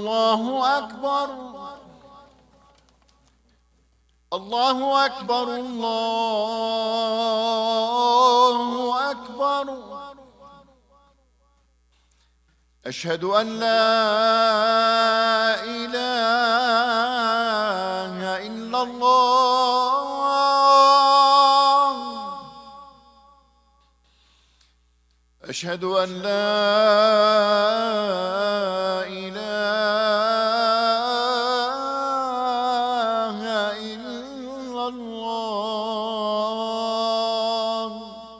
الله أكبر الله أكبر الله أكبر أشهد أن لا إله إلا الله أشهد أن لا إله إلا الله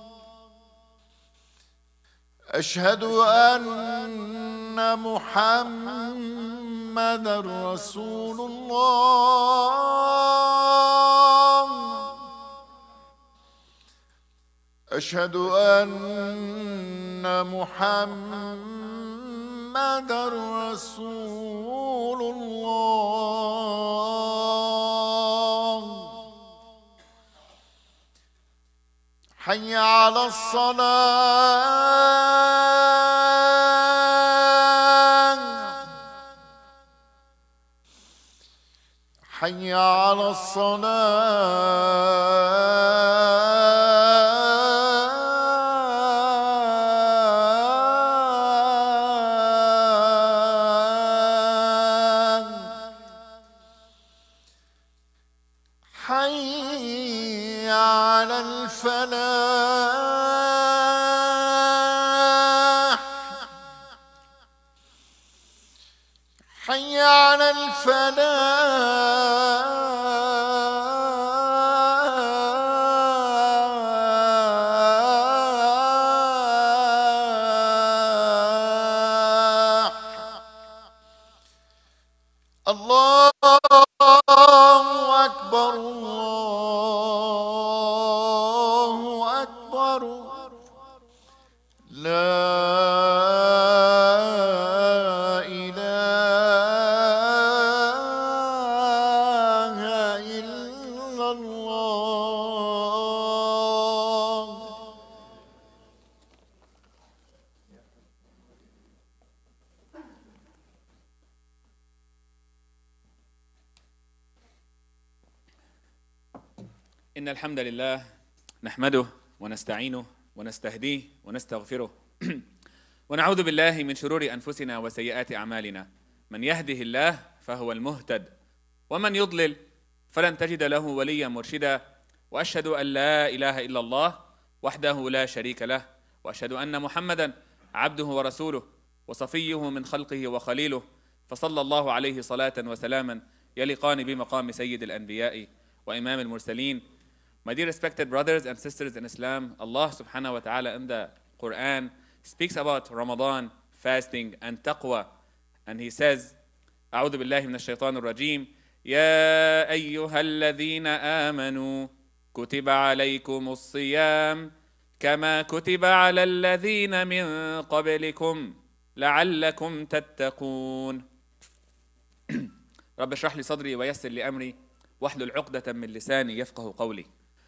أشهد أن محمدًا رسول الله أشهد أن محمدًا رسول الله حي على الصلاة حي على الصلاة حي على الفلاح حي على الفلاح الله أكبر الله أكبر لا إله إلا الله إن الحمد لله نحمده ونستعينه ونستهديه ونستغفره ونعوذ بالله من شرور أنفسنا وسيئات أعمالنا من يهده الله فهو المهتد ومن يضلل فلن تجد له وليا مرشدا وأشهد أن لا إله إلا الله وحده لا شريك له وأشهد أن محمدا عبده ورسوله وصفيه من خلقه وخليله فصلى الله عليه صلاة وسلاما يليقان بمقام سيد الأنبياء وإمام المرسلين. My dear respected brothers and sisters in Islam, Allah subhanahu wa ta'ala in the Quran speaks about Ramadan, fasting and taqwa. And He says, أعوذ بالله من الشيطان الرجيم يا أيها الذين آمنوا كتب عليكم الصيام كما كتب على الذين من قبلكم لعلكم تتقون. رب اشرح لي صدري ويسر لي أمري واحلل عقدة من لساني يفقه قولي.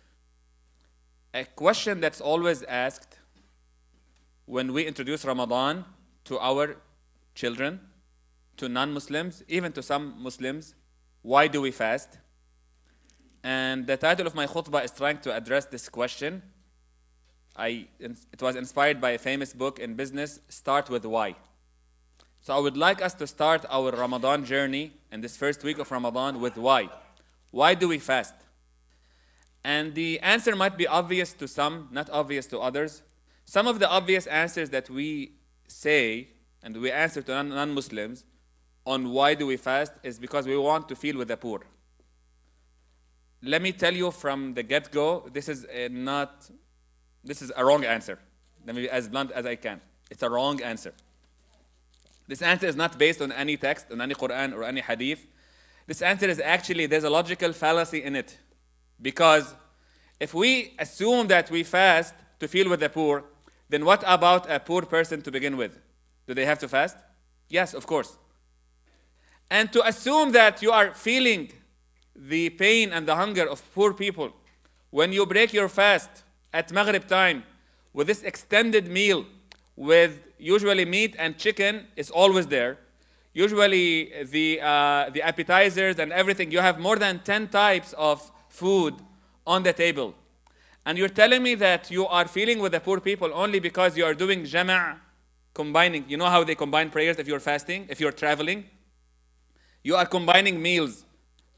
A question that's always asked when we introduce Ramadan to our children, to non-Muslims, even to some Muslims, why do we fast? And the title of my khutbah is trying to address this question. It was inspired by a famous book in business, Start with Why. So I would like us to start our Ramadan journey in this first week of Ramadan with why. Why do we fast? And the answer might be obvious to some, not obvious to others. Some of the obvious answers that we say and we answer to non-Muslims on why do we fast is because we want to feel with the poor. Let me tell you from the get-go, this is a wrong answer. Let me be as blunt as I can. It's a wrong answer. This answer is not based on any text, on any Quran or any hadith. This answer is actually, there's a logical fallacy in it. Because if we assume that we fast to feel with the poor, then what about a poor person to begin with? Do they have to fast? Yes, of course. And to assume that you are feeling the pain and the hunger of poor people when you break your fast at Maghrib time with this extended meal with usually meat and chicken is always there. Usually the appetizers and everything, you have more than 10 types of food on the table. And you're telling me that you are feeling with the poor people only because you are doing jama', combining. You know how they combine prayers if you're fasting, if you're traveling? You are combining meals.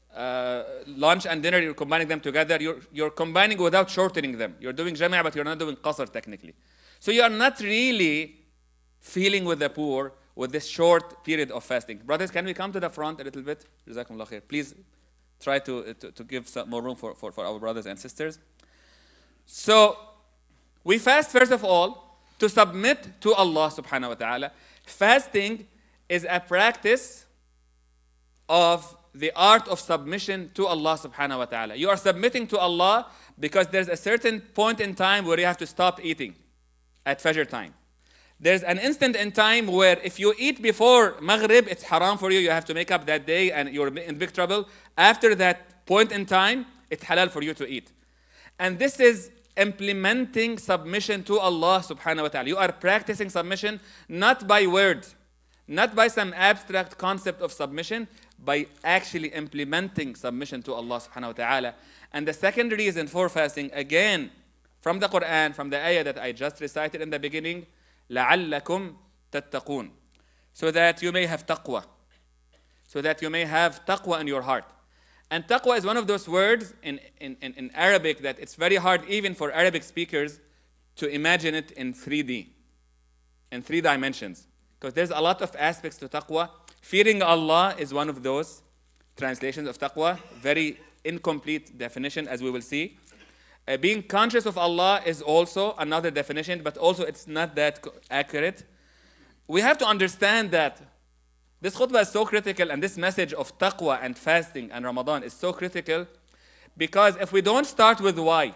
Lunch and dinner, you're combining them together. You're combining without shortening them. You're doing jama', but you're not doing qasr technically. So you are not really feeling with the poor with this short period of fasting. Brothers, can we come to the front a little bit? Jazakumullah khair. Please try to give some more room for our brothers and sisters. So we fast, first of all, to submit to Allah subhanahu wa ta'ala. Fasting is a practice of the art of submission to Allah subhanahu wa ta'ala. You are submitting to Allah because there's a certain point in time where you have to stop eating at Fajr time. There's an instant in time where if you eat before Maghrib, it's haram for you. You have to make up that day and you're in big trouble. After that point in time, it's halal for you to eat. And this is implementing submission to Allah subhanahu wa ta'ala. You are practicing submission not by words, not by some abstract concept of submission, by actually implementing submission to Allah subhanahu wa ta'ala. And the second reason for fasting, again, from the Quran, from the ayah that I just recited in the beginning, لَعَلَّكُمْ تَتَّقُونَ, so that you may have taqwa, so that you may have taqwa in your heart. And taqwa is one of those words in Arabic that it's very hard even for Arabic speakers to imagine it in 3D, in 3 dimensions. Because there's a lot of aspects to taqwa. Fearing Allah is one of those translations of taqwa, very incomplete definition as we will see. Being conscious of Allah is also another definition, but also it's not that accurate. We have to understand that this khutbah is so critical, and this message of taqwa and fasting and Ramadan is so critical, because if we don't start with why,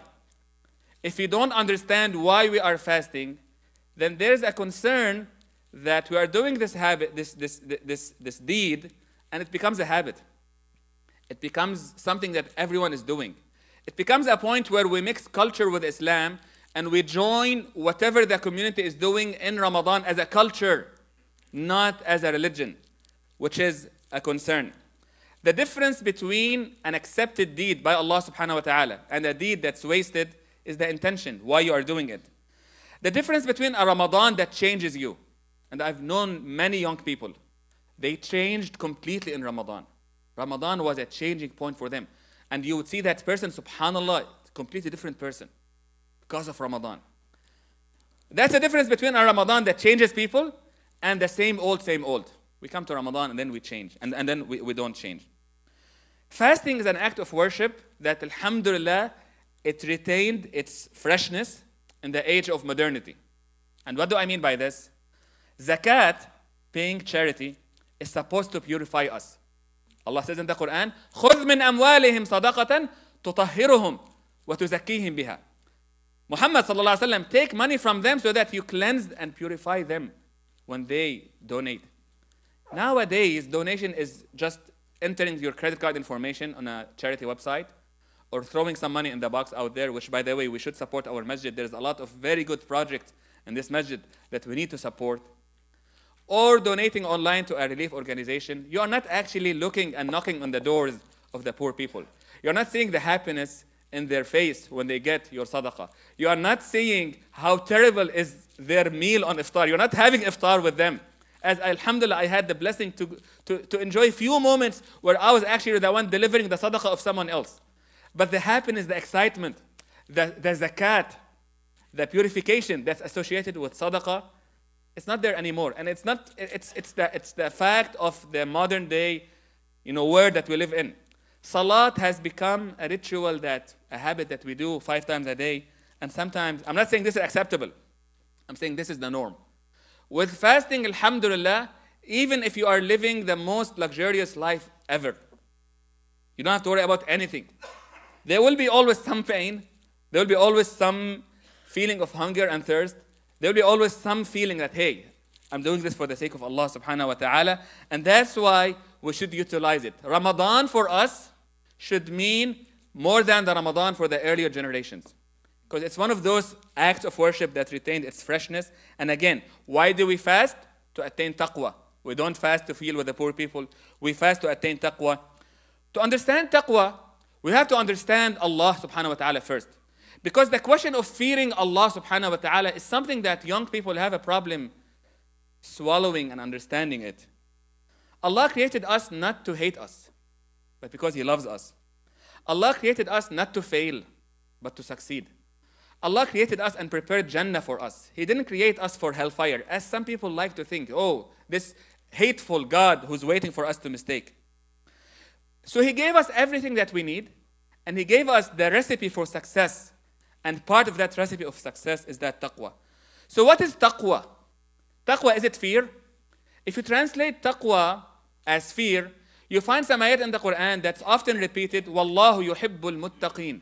if we don't understand why we are fasting, then there's a concern that we are doing this habit, this deed, and it becomes a habit. It becomes something that everyone is doing. It becomes a point where we mix culture with Islam and we join whatever the community is doing in Ramadan as a culture, not as a religion, which is a concern. The difference between an accepted deed by Allah subhanahu wa ta'ala and a deed that's wasted is the intention, why you are doing it. The difference between a Ramadan that changes you, and I've known many young people, they changed completely in Ramadan. Ramadan was a changing point for them. And you would see that person, subhanAllah, completely different person because of Ramadan. That's the difference between a Ramadan that changes people and the same old, same old. We come to Ramadan and then we change, and then we don't change. Fasting is an act of worship that, alhamdulillah, it retained its freshness in the age of modernity. And what do I mean by this? Zakat, paying charity, is supposed to purify us. Allah says in the Quran, خُذْ مِنْ أَمْوَالِهِمْ صَدَقَةً تُطَهِّرُهُم وَتُزَكِّيهِمْ بِهَا. Muhammad sallallahu alaihi wasallam, take money from them so that you cleanse and purify them when they donate. Nowadays, donation is just entering your credit card information on a charity website or throwing some money in the box out there, which, by the way, we should support our masjid. There's a lot of very good projects in this masjid that we need to support. Or donating online to a relief organization. You are not actually looking and knocking on the doors of the poor people. You're not seeing the happiness in their face when they get your sadaqah. You are not seeing how terrible is their meal on iftar. You're not having iftar with them. As alhamdulillah, I had the blessing to enjoy a few moments where I was actually the one delivering the sadaqah of someone else. But the happiness, the excitement, the zakat, the purification that's associated with sadaqah, it's not there anymore. And it's the fact of the modern day, world that we live in. Salat has become a ritual, a habit that we do 5 times a day. And sometimes, I'm not saying this is acceptable. I'm saying this is the norm. With fasting, alhamdulillah, even if you are living the most luxurious life ever, you don't have to worry about anything. There will be always some pain. There will be always some feeling of hunger and thirst. There will be always some feeling that, hey, I'm doing this for the sake of Allah subhanahu wa ta'ala. And that's why we should utilize it. Ramadan for us should mean more than the Ramadan for the earlier generations. Because it's one of those acts of worship that retained its freshness. And again, why do we fast? To attain taqwa. We don't fast to feel with the poor people. We fast to attain taqwa. To understand taqwa, we have to understand Allah subhanahu wa ta'ala first. Because the question of fearing Allah subhanahu wa ta'ala is something that young people have a problem swallowing and understanding it. Allah created us not to hate us, but because He loves us. Allah created us not to fail, but to succeed. Allah created us and prepared Jannah for us. He didn't create us for hellfire, as some people like to think, oh, this hateful God who's waiting for us to mistake. So He gave us everything that we need, and He gave us the recipe for success. And part of that recipe of success is that taqwa. So what is taqwa? Taqwa, is it fear? If you translate taqwa as fear, you find some ayat in the Quran that's often repeated, Wallahu yuhibbul muttaqeen.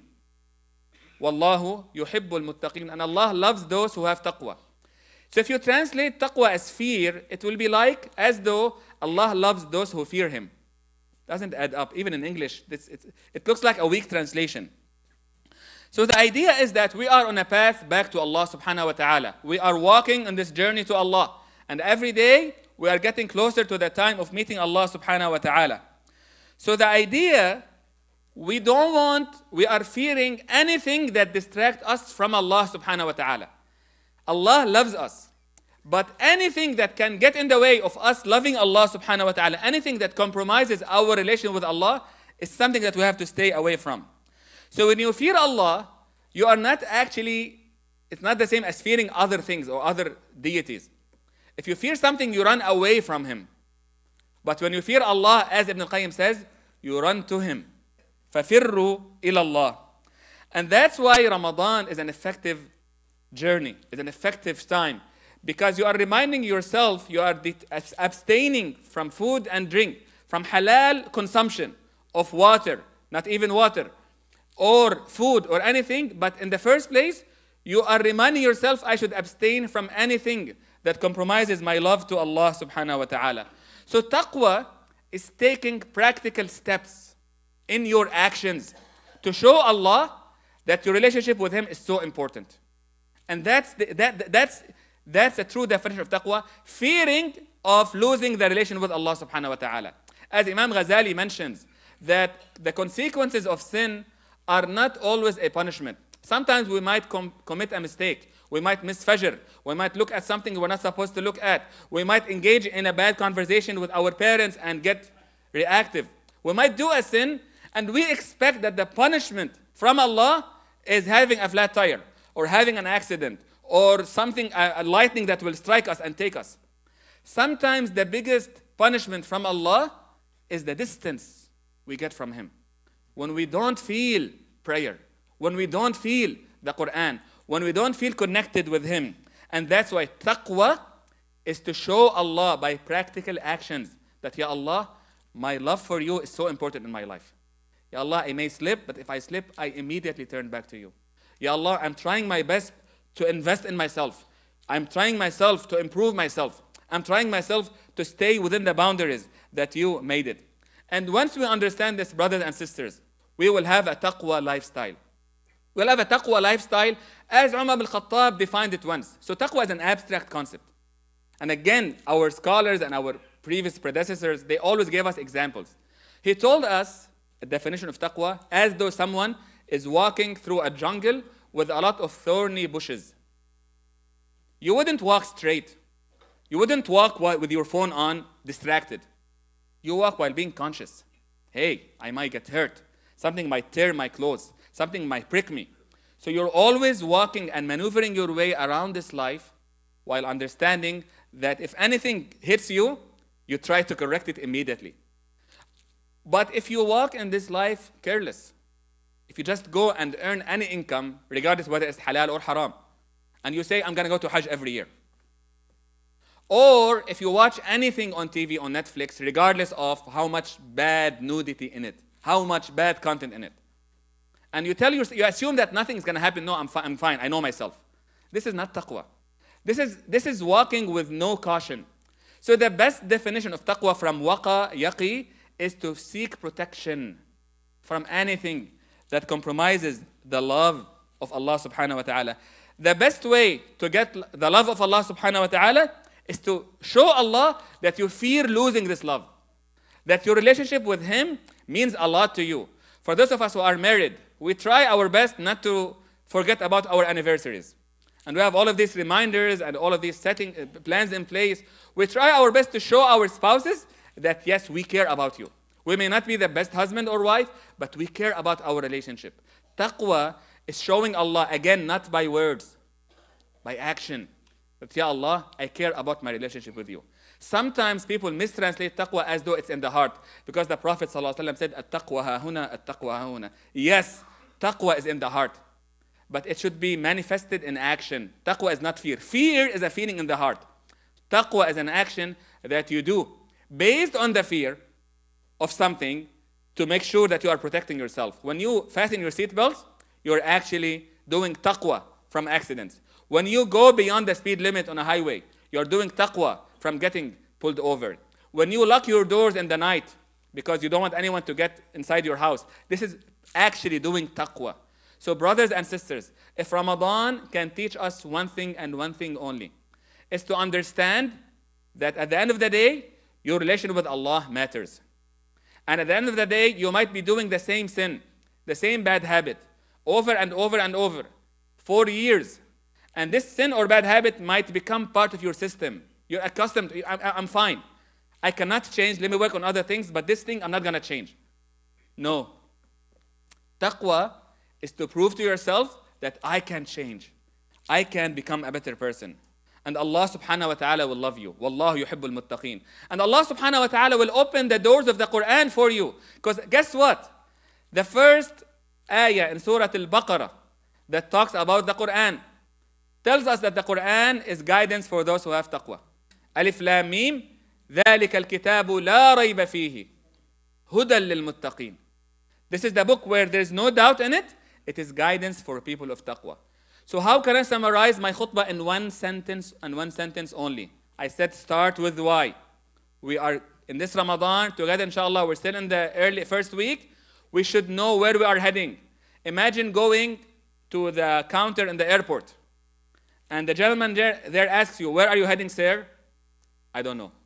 Wallahu yuhibbul muttaqeen. And Allah loves those who have taqwa. So if you translate taqwa as fear, it will be like as though Allah loves those who fear Him. Doesn't add up. Even in English, it looks like a weak translation. So the idea is that we are on a path back to Allah subhanahu wa ta'ala. We are walking on this journey to Allah. And every day, we are getting closer to the time of meeting Allah subhanahu wa ta'ala. So the idea, we are fearing anything that distracts us from Allah subhanahu wa ta'ala. Allah loves us. But anything that can get in the way of us loving Allah subhanahu wa ta'ala, anything that compromises our relation with Allah, is something that we have to stay away from. So when you fear Allah, you are not actually, it's not the same as fearing other things or other deities. If you fear something, you run away from Him. But when you fear Allah, as Ibn al-Qayyim says, you run to Him. فَفِرُّوا إِلَى اللَّهِ. And that's why Ramadan is an effective journey, is an effective time. Because you are reminding yourself, you are abstaining from food and drink, from halal consumption of water, not even water, or food or anything, but in the first place, you are reminding yourself, I should abstain from anything that compromises my love to Allah subhanahu wa ta'ala. So taqwa is taking practical steps in your actions to show Allah that your relationship with Him is so important. And that's a true definition of taqwa, fearing of losing the relation with Allah subhanahu wa ta'ala. As Imam Ghazali mentions, that the consequences of sin are not always a punishment. Sometimes we might commit a mistake. We might miss fajr. We might look at something we're not supposed to look at. We might engage in a bad conversation with our parents and get reactive. We might do a sin and we expect that the punishment from Allah is having a flat tire or having an accident or something, a lightning that will strike us and take us. Sometimes the biggest punishment from Allah is the distance we get from Him. When we don't feel prayer, when we don't feel the Quran, when we don't feel connected with Him. And that's why taqwa is to show Allah by practical actions that, Ya Allah, my love for you is so important in my life. Ya Allah, I may slip, but if I slip, I immediately turn back to you. Ya Allah, I'm trying my best to invest in myself. I'm trying myself to improve myself. I'm trying myself to stay within the boundaries that you made it. And once we understand this, brothers and sisters, we will have a taqwa lifestyle. We'll have a taqwa lifestyle as Umar bin Khattab defined it once. So taqwa is an abstract concept. And again, our scholars and our previous predecessors, they always gave us examples. He told us a definition of taqwa as though someone is walking through a jungle with a lot of thorny bushes. You wouldn't walk straight. You wouldn't walk with your phone on, distracted. You walk while being conscious. Hey, I might get hurt. Something might tear my clothes. Something might prick me. So you're always walking and maneuvering your way around this life while understanding that if anything hits you, you try to correct it immediately. But if you walk in this life careless, if you just go and earn any income, regardless whether it's halal or haram, and you say, I'm going to go to Hajj every year, or if you watch anything on TV, on Netflix, regardless of how much bad nudity in it, how much bad content in it, and you assume that nothing is going to happen. No, I'm fine. I know myself. This is not taqwa. This is walking with no caution. So the best definition of taqwa from waqa, yaqi, is to seek protection from anything that compromises the love of Allah subhanahu wa ta'ala. The best way to get the love of Allah subhanahu wa ta'ala is to show Allah that you fear losing this love, that your relationship with Him means a lot to you. For those of us who are married, we try our best not to forget about our anniversaries. And we have all of these reminders and all of these plans in place. We try our best to show our spouses that, yes, we care about you. We may not be the best husband or wife, but we care about our relationship. Taqwa is showing Allah, again, not by words, by action. That, Ya Allah, I care about my relationship with you. Sometimes people mistranslate taqwa as though it's in the heart, because the Prophet ﷺ said, At-taqwa ha-huna, at-taqwa ha-huna. Yes, taqwa is in the heart, but it should be manifested in action. Taqwa is not fear. Fear is a feeling in the heart. Taqwa is an action that you do based on the fear of something to make sure that you are protecting yourself. When you fasten your seatbelts, you're actually doing taqwa from accidents. When you go beyond the speed limit on a highway, you're doing taqwa from getting pulled over. When you lock your doors in the night because you don't want anyone to get inside your house, this is actually doing taqwa. So brothers and sisters, if Ramadan can teach us one thing and one thing only, is to understand that at the end of the day, your relation with Allah matters. And at the end of the day, you might be doing the same sin, the same bad habit, over and over and over, for years. And this sin or bad habit might become part of your system. You're accustomed to, I'm fine. I cannot change, let me work on other things, but this thing I'm not going to change. No. Taqwa is to prove to yourself that I can change. I can become a better person. And Allah subhanahu wa ta'ala will love you. Wallahu yuhibbul muttaqeen. And Allah subhanahu wa ta'ala will open the doors of the Quran for you. Because guess what? The first ayah in Surah Al-Baqarah that talks about the Quran tells us that the Quran is guidance for those who have taqwa. Alif Lam Mim, ذَلِكَ الْكِتَابُ لَا رَيْبَ فِيهِ هُدًى لِلْمُتَّقِينَ. This is the book where there is no doubt in it. It is guidance for people of taqwa. So how can I summarize my khutbah in one sentence and one sentence only? I said start with why. We are in this Ramadan together, inshallah. We're still in the early first week. We should know where we are heading. Imagine going to the counter in the airport, and the gentleman there asks you, where are you heading, sir? I don't know.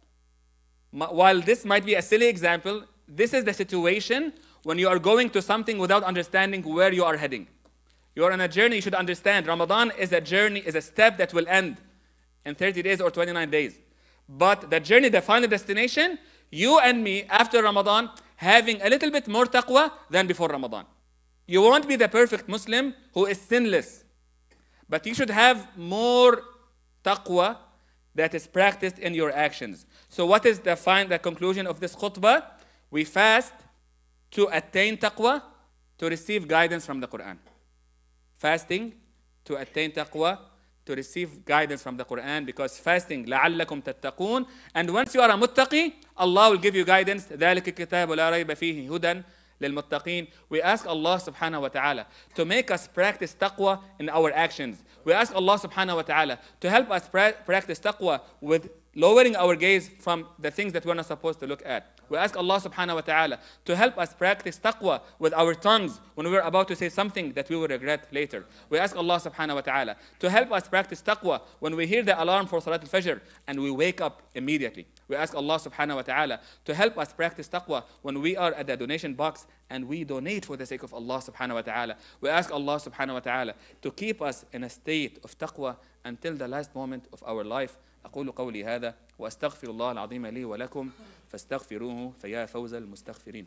While this might be a silly example, this is the situation when you are going to something without understanding where you are heading. You are on a journey, you should understand. Ramadan is a journey, is a step that will end in 30 days or 29 days. But the journey, the final destination, you and me, after Ramadan, having a little bit more taqwa than before Ramadan. You won't be the perfect Muslim who is sinless. But you should have more taqwa that is practiced in your actions. So what is the conclusion of this khutbah? We fast to attain taqwa, to receive guidance from the Quran. Fasting to attain taqwa, to receive guidance from the Quran, because fasting, لَعَلَّكُمْ تَتَّقُونَ, and once you are a muttaqi, Allah will give you guidance. ذَلِكَ الكِّتَابُ لَا رَيْبَ فِيهِ هُدًى لِلْمُتَّقِينَ. We ask Allah subhanahu wa ta'ala to make us practice taqwa in our actions. We ask Allah subhanahu wa ta'ala to help us practice taqwa with lowering our gaze from the things that we're not supposed to look at. We ask Allah subhanahu wa ta'ala to help us practice taqwa with our tongues when we're about to say something that we will regret later. We ask Allah subhanahu wa ta'ala to help us practice taqwa when we hear the alarm for Salat al-Fajr and we wake up immediately. We ask Allah subhanahu wa ta'ala to help us practice taqwa when we are at the donation box and we donate for the sake of Allah subhanahu wa ta'ala. We ask Allah subhanahu wa ta'ala to keep us in a state of taqwa until the last moment of our life. أقول قولي هذا وأستغفر الله العظيم لي ولكم فاستغفروه فيا فوز المستغفرين.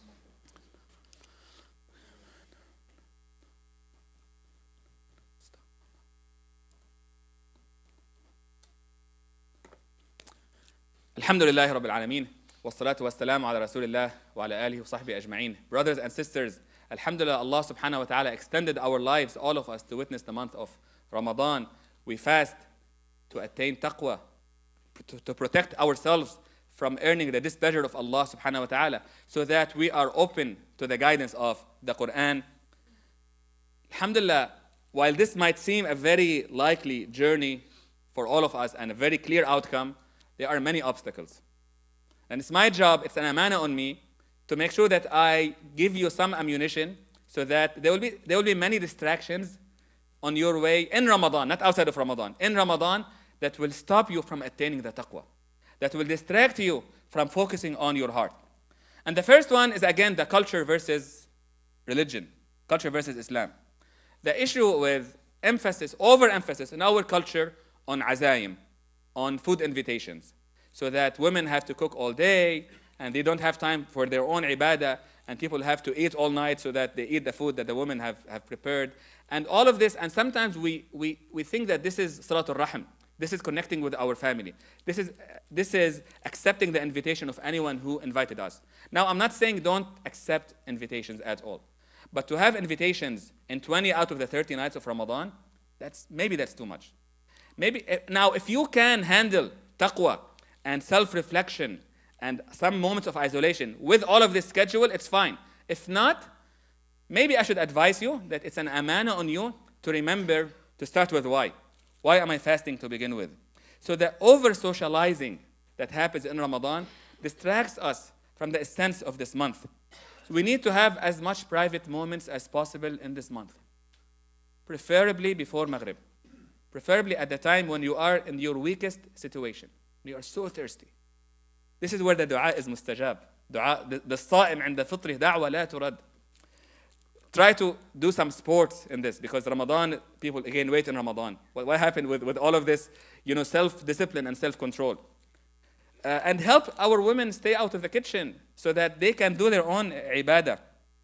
الحمد لله رب العالمين والصلاة والسلام على رسول الله وعلى آله وصحبه أجمعين. Brothers and sisters, Alhamdulillah, Allah subhanahu wa ta'ala extended our lives, all of us, to witness the month of Ramadan. We fast to attain taqwa, to protect ourselves from earning the displeasure of Allah subhanahu wa ta'ala, so that we are open to the guidance of the Quran. Alhamdulillah, while this might seem a very likely journey for all of us and a very clear outcome, there are many obstacles. And it's my job, it's an amana on me, to make sure that I give you some ammunition so that there will be many distractions on your way in Ramadan, not outside of Ramadan. In Ramadan, that will stop you from attaining the taqwa, that will distract you from focusing on your heart. And the first one is, again, the culture versus religion, culture versus Islam. The issue with emphasis, overemphasis in our culture on azaim, on food invitations, so that women have to cook all day and they don't have time for their own ibadah, and people have to eat all night so that they eat the food that the women have prepared, and all of this. And sometimes we think that this is salatul rahim. This is connecting with our family. This is accepting the invitation of anyone who invited us. Now, I'm not saying don't accept invitations at all. But to have invitations in 20 out of the 30 nights of Ramadan, maybe that's too much. Now, if you can handle taqwa and self-reflection and some moments of isolation with all of this schedule, it's fine. If not, maybe I should advise you that it's an amana on you to remember to start with why. Why am I fasting to begin with? So the over-socializing that happens in Ramadan distracts us from the essence of this month. So we need to have as much private moments as possible in this month. Preferably before Maghrib. Preferably at the time when you are in your weakest situation. You are so thirsty. This is where the dua is mustajab. The sa'im عند فطره دعوة لا ترد. Try to do some sports in this, because Ramadan, people again wait in Ramadan. What happened with all of this, self-discipline and self-control? And help our women stay out of the kitchen so that they can do their own ibadah.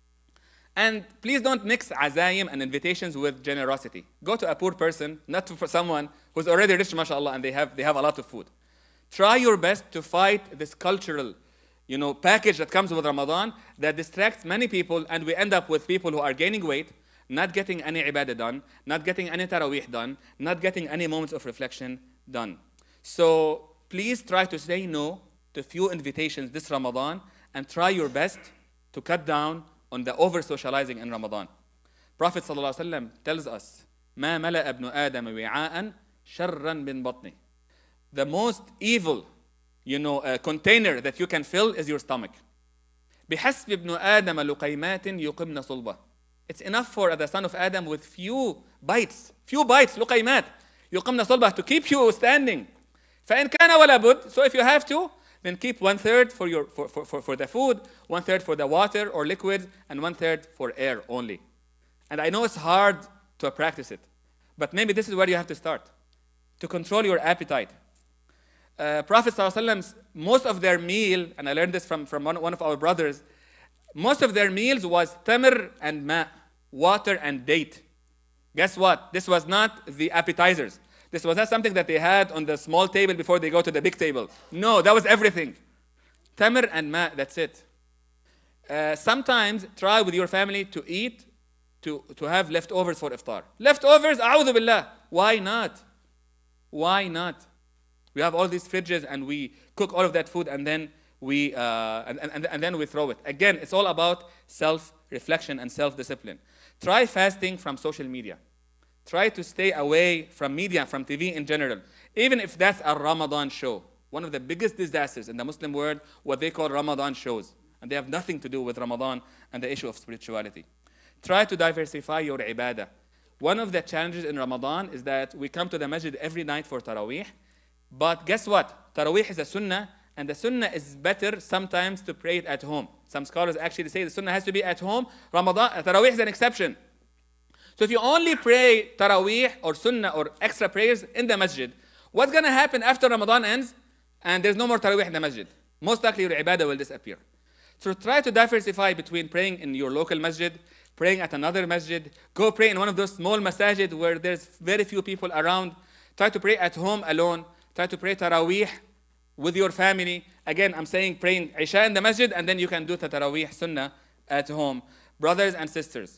And please don't mix azayim and invitations with generosity. Go to a poor person, not for someone who's already rich, mashallah, and they have a lot of food. Try your best to fight this cultural package that comes with Ramadan that distracts many people, and we end up with people who are gaining weight, not getting any ibadah done, not getting any taraweeh done, not getting any moments of reflection done. So please try to say no to few invitations this Ramadan, and try your best to cut down on the over-socializing in Ramadan. Prophet ﷺ tells us, مَا مَلَأَ ابْنُ آدَمَ وِعَاءً شَرًّا مِنْ بَطْنِهِ. The most evil container that you can fill is your stomach. بِحَسْبِ ابْنُ آدَمَ لُقَيْمَاتٍ يُقِمْنَ صُلْبَهِ. It's enough for the son of Adam with few bites, لُقَيْمَات يُقِمْنَ صُلْبَهِ, to keep you standing. فَإِنْ كَانَ وَلَا بُدْ. So if you have to, then keep 1/3 for the food, 1/3 for the water or liquids, and 1/3 for air only. And I know it's hard to practice it, but maybe this is where you have to start, to control your appetite. Prophet ﷺ, most of their meal, and I learned this from one of our brothers, most of their meals was tamr and ma, water and date. Guess what? This was not the appetizers. This was not something that they had on the small table before they go to the big table. No, that was everything. Tamr and ma, that's it. Sometimes try with your family to eat, to have leftovers for iftar. Leftovers, a'udhu billah. Why not? Why not? We have all these fridges and we cook all of that food and then we then we throw it. Again, it's all about self-reflection and self-discipline. Try fasting from social media. Try to stay away from media, from TV in general. Even if that's a Ramadan show. One of the biggest disasters in the Muslim world, what they call Ramadan shows. And they have nothing to do with Ramadan and the issue of spirituality. Try to diversify your ibadah. One of the challenges in Ramadan is that we come to the masjid every night for Taraweeh. But guess what? Taraweeh is a sunnah, and the sunnah is better sometimes to pray it at home. Some scholars actually say the sunnah has to be at home. Taraweeh is an exception. So if you only pray Taraweeh or Sunnah or extra prayers in the masjid, what's going to happen after Ramadan ends and there's no more Taraweeh in the masjid? Most likely your ibadah will disappear. So try to diversify between praying in your local masjid, praying at another masjid, go pray in one of those small masajid where there's very few people around. Try to pray at home alone. Try to pray Taraweeh with your family. Again, I'm saying praying Isha in the masjid and then you can do the Taraweeh Sunnah at home. Brothers and sisters,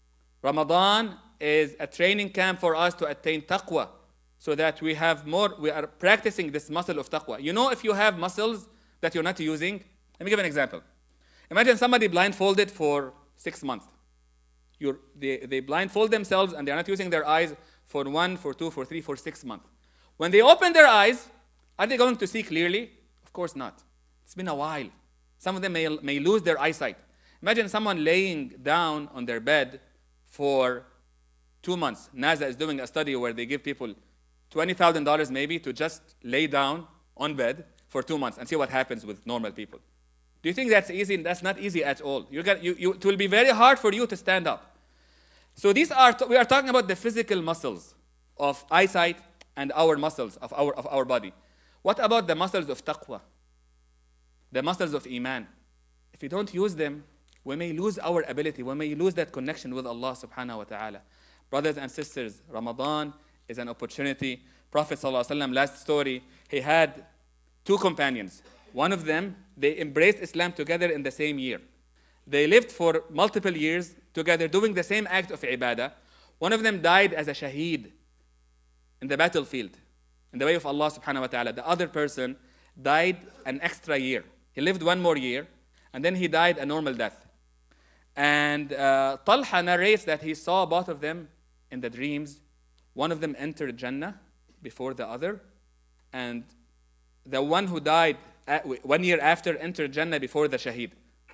Ramadan is a training camp for us to attain taqwa so that we are practicing this muscle of taqwa. If you have muscles that you're not using, let me give an example. Imagine somebody blindfolded for 6 months. They blindfold themselves and they're not using their eyes for 1, for 2, for 3, for 6 months. When they open their eyes, are they going to see clearly? Of course not. It's been a while. Some of them may lose their eyesight. Imagine someone laying down on their bed for 2 months. NASA is doing a study where they give people $20,000 maybe to just lay down on bed for 2 months and see what happens with normal people. Do you think that's easy? That's not easy at all. It will be very hard for you to stand up. So we are talking about the physical muscles of eyesight and our muscles of our body. What about the muscles of taqwa? The muscles of iman. If we don't use them, we may lose our ability. We may lose that connection with Allah subhanahu wa ta'ala. Brothers and sisters, Ramadan is an opportunity. Prophet sallallahu alaihi wasallam, last story, he had 2 companions. One of them, they embraced Islam together in the same year. They lived for multiple years together doing the same act of ibadah. One of them died as a shaheed in the battlefield, in the way of Allah subhanahu wa ta'ala. The other person died an extra year. He lived 1 more year, and then he died a normal death. And Talha narrates that he saw both of them in the dreams. One of them entered Jannah before the other, and the one who died 1 year after entered Jannah before the shaheed.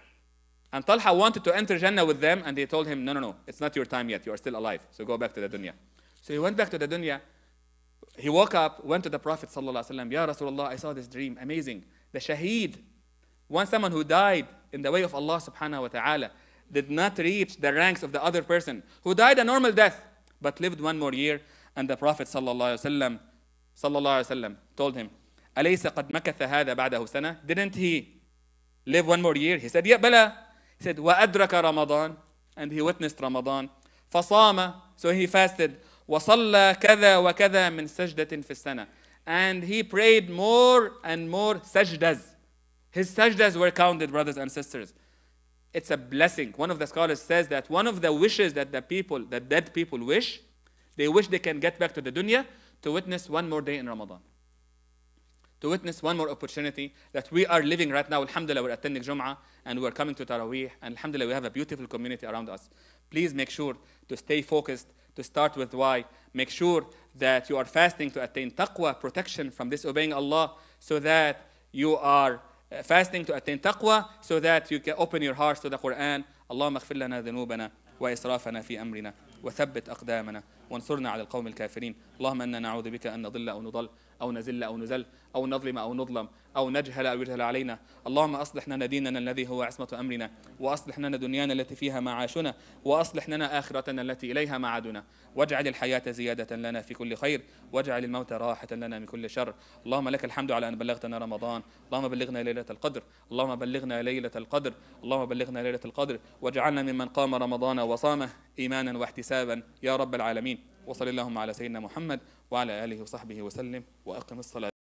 And Talha wanted to enter Jannah with them, and they told him, no, it's not your time yet. You are still alive, so go back to the dunya. So he went back to the dunya. He woke up, went to the Prophet sallallahu alaihi wasallam. Ya Rasulullah, I saw this dream, amazing. The shaheed, someone who died in the way of Allah subhanahu wa ta'ala, did not reach the ranks of the other person who died a normal death, but lived 1 more year. And the Prophet sallallahu alaihi wasallam told him, أليس قد مكث هذا بعده سنة? Didn't he live 1 more year? He said, yeah, bala. He said, وأدرك Ramadan, and he witnessed Ramadan. فصام, so he fasted. وصلى كذا وكذا من سجدة في السنة, and he prayed more and more sajdas. His sajdas were counted, brothers and sisters. It's a blessing. One of the scholars says that one of the wishes that the dead people wish, they wish they can get back to the dunya to witness 1 more day in Ramadan. To witness 1 more opportunity that we are living right now. Alhamdulillah, we're attending Jum'ah and we're coming to Taraweeh, and Alhamdulillah, we have a beautiful community around us. Please make sure to stay focused, to start with why. Make sure that you are fasting to attain taqwa, protection from disobeying Allah, so that you are fasting to attain taqwa, so that you can open your hearts to the Quran. Allahumma اغفر لنا ذنوبنا وإسرافنا في أمرنا وثبت أقدامنا وانصرنا على القوم الكافرين. اللهم إنا نعوذ بك أن نضل أو نضل أو نزل أو نزل أو نظلم أو نظلم أو نجهل أو يجهل علينا. اللهم أصلح لنا ديننا الذي هو عصمة أمرنا، وأصلح لنا دنيانا التي فيها معاشنا، وأصلح لنا آخرتنا التي إليها معادنا، واجعل الحياة زيادة لنا في كل خير، واجعل الموت راحة لنا من كل شر. اللهم لك الحمد على أن بلغتنا رمضان. اللهم بلغنا ليلة القدر. اللهم بلغنا ليلة القدر. اللهم بلغنا ليلة القدر، واجعلنا ممن قام رمضان وصامه إيمانا واحتسابا يا رب العالمين. وصلى اللهم على سيدنا محمد وعلى آله وصحبه وسلم، وأقم الصلاة.